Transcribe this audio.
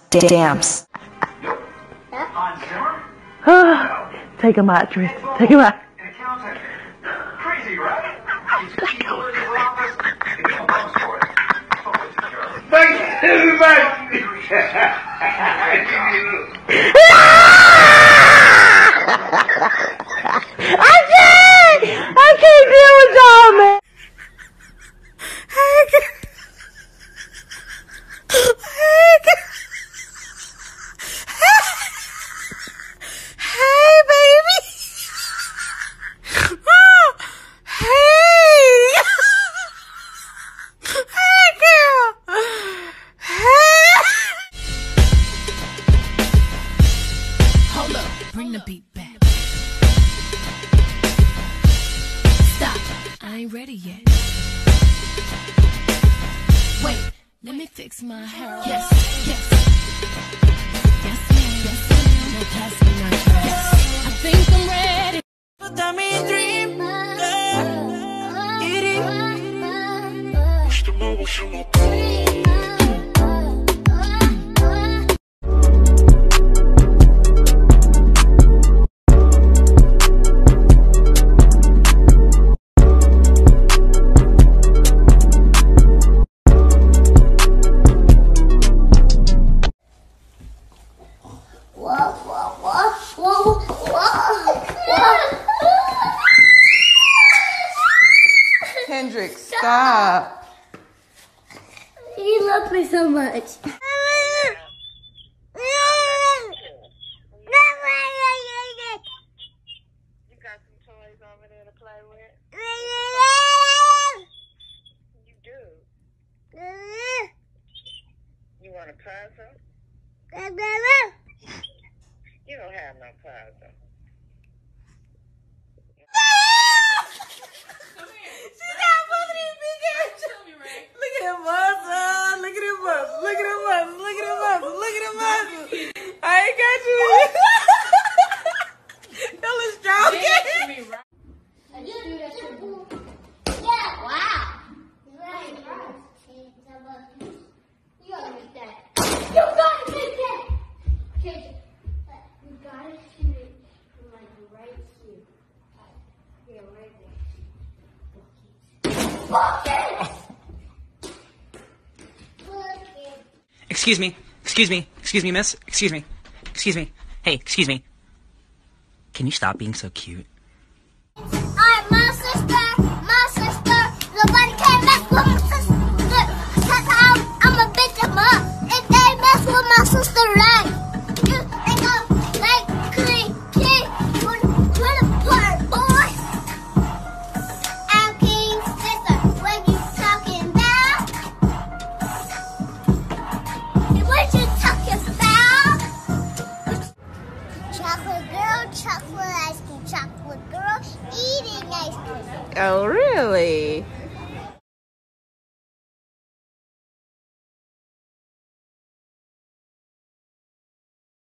Stamps. Take him out, Tris. Take him out. Crazy, right? Thank you, I can't deal with y'all, man. Hey, baby. Hey. Hey, girl. Hey. Hold up, bring the beat back. Stop, I ain't ready yet. Wait, let me fix my hair. Yes, yes. Yes, ma'am. Yes, ma'am. Now pass me my dress. Yes. I think I'm ready. Let me dream, girl. Kendrick, stop. You love me so much. You got some toys over there to play with? You do? You want a puzzle? You don't have no puzzle. Look at him muscle. Look at him muscle. Look at him muscle. Look at him muscle. Look at him muscle. I ain't got you. That was strong. Yeah, wow. You gotta make that. You gotta make that. Okay, you gotta shoot it from like right here. Yeah, right there. Bucket! Excuse me, miss. Excuse me. Hey, excuse me. Can you stop being so cute? I'm my sister. Nobody can mess with my sister. Cause I'm a bitch of mom. If they mess with my sister, right? They go like clean kid. Put apart, boy. I'm King's sister. What you talking about? What you talking about? Chocolate girl, chocolate ice cream, chocolate girl, eating ice cream. Oh, really?